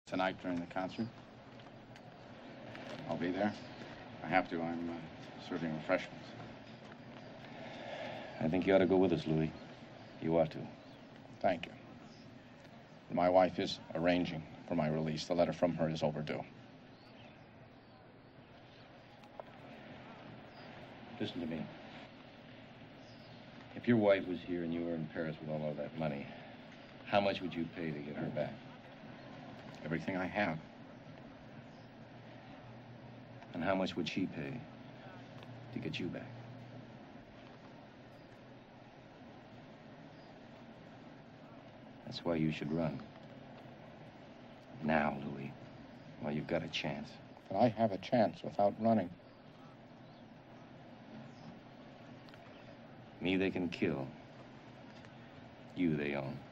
Tonight during the concert. I'll be there. I have to. I'm serving refreshments. I think you ought to go with us, Louis. You ought to. Thank you. My wife is arranging for my release. The letter from her is overdue. Listen to me. If your wife was here and you were in Paris with all of that money, how much would you pay to get her back? Everything I have. And how much would she pay to get you back? That's why you should run. Now, Louis, while you've got a chance. But I have a chance without running. Me they can kill. You they own.